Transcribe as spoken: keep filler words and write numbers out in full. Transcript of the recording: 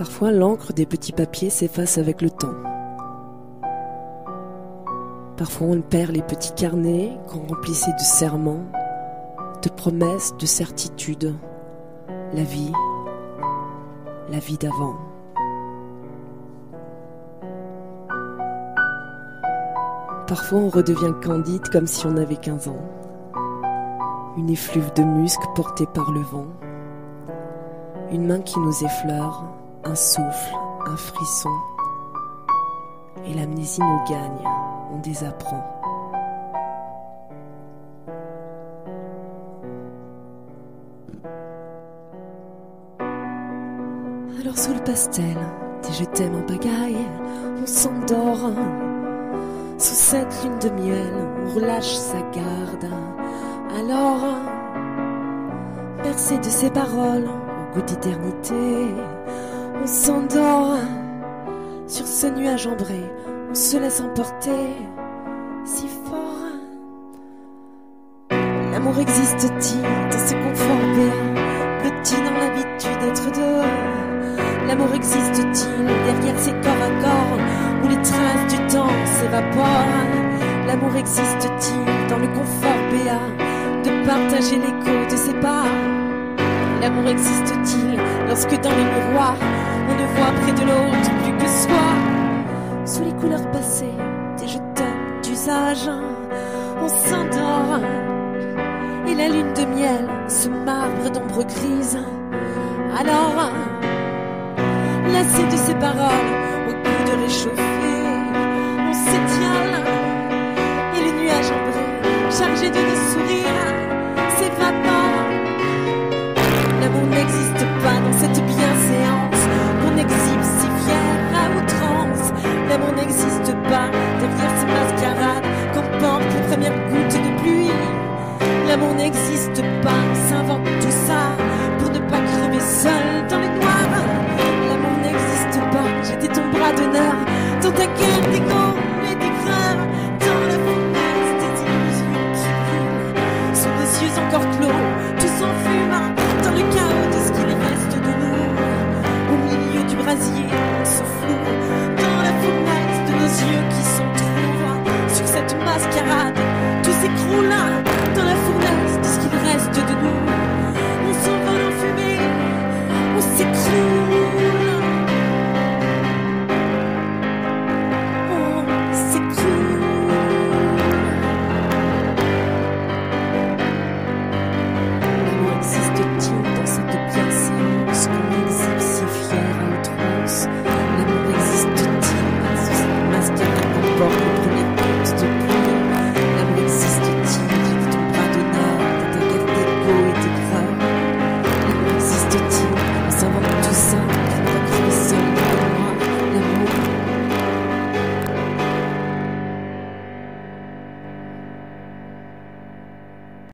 Parfois, l'encre des petits papiers s'efface avec le temps. Parfois, on perd les petits carnets qu'on remplissait de serments, de promesses, de certitudes. La vie, la vie d'avant. Parfois, on redevient candide comme si on avait quinze ans. Une effluve de musc portée par le vent. Une main qui nous effleure, un souffle, un frisson. Et l'amnésie nous gagne, on désapprend. Alors sous le pastel, des je t'aime en pagaille, on s'endort. Sous cette lune de miel, on relâche sa garde. Alors, bercé de ces paroles, au goût d'éternité, on s'endort. Sur ce nuage ambré, on se laisse emporter si fort. L'amour existe-t-il dans ce confort béat, petit dans l'habitude d'être deux? L'amour existe-t-il derrière ces corps à corps où les traces du temps s'évaporent? L'amour existe-t-il dans le confort béat de partager l'écho de ses pas? L'amour existe-t-il lorsque dans les miroirs on ne voit près de l'autre plus que soi? Sous les couleurs passées des je t'aime d'usage, on s'endort. Et la lune de miel, ce marbre d'ombre grise. Alors, lassé de ces paroles, au goût de réchauffer, on s'étiole. Et le nuage ambré, chargé de nos sourires, s'évapore. L'amour n'existe pas dans cette bienséance qu'on exhibe si fière à outrance. L'amour n'existe pas derrière ces mascarades qu'on porte les premières gouttes de pluie. L'amour n'existe pas, on s'invente tout ça pour ne pas crever seul dans le noir. L'amour n'existe pas, j'étais ton bras d'honneur dans ta guerre d'écho et d'aigreur, dans la fournaise des illusions qui brûlent sous nos yeux encore clos, tout s'enfume dans le chaos de ce qu'il reste de nous. Au milieu du brasier, on se floue dans la fournaise de nos yeux qui sont trop. Sur cette mascarade, tout s'écroule dans la fournaise de ce qu'il reste de nous. On s'envole en fumée, on s'écroule. On s'écroule. L'amour existe-t-il dans cette bienséance qu'on exhibe si fière à outrance? L'amour existe-t-il sous cette mascarade qu'on porte le premier